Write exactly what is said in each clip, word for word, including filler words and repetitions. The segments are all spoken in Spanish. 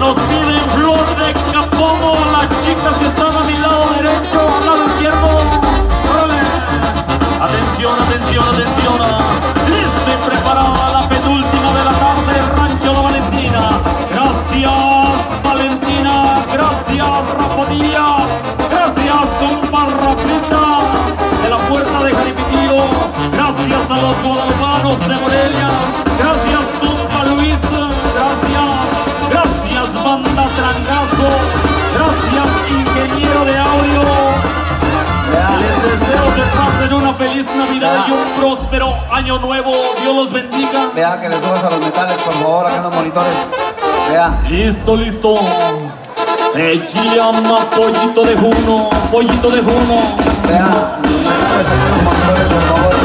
nos piden flor de capomo. Las chicas que están a mi lado derecho, al lado izquierdo. ¡Órale! Atención, atención, atención. Lista y preparada la penúltima de la tarde, Rancho La Valentina. Gracias, Valentina. Gracias, Raponilla. Gracias, compa Rafita de la Puerta de Jaripitío. Gracias a los guadalupanos de Morelia. Gracias, compa Luis. Gracias. Gracias, banda Trangazo. Gracias, ingeniero de audio. Les deseo que pasen una feliz Navidad y un próspero año nuevo. Dios los bendiga. Vea que le subas a los metales, por favor, acá en los monitores. Vea. Listo, listo. Se llama Pollito de Juno. Pollito de Juno. Vea, los monitores, por favor.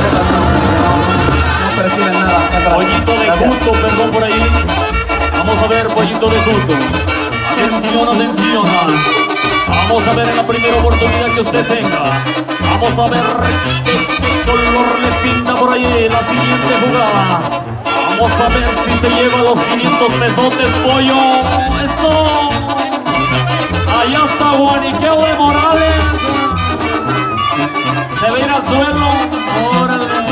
No perciben nada. Pollito de Juto, perdón por ahí. Vamos a ver, Pollito de Juto. Atención, atención. Vamos a ver en la primera oportunidad que usted tenga. Vamos a ver qué, qué color le pinta por ahí la siguiente jugada. Vamos a ver si se lleva los quinientos pesotes, pollo. ¡Eso! Allá está Guaniqueo de Morales. Se ve ir al suelo. Órale.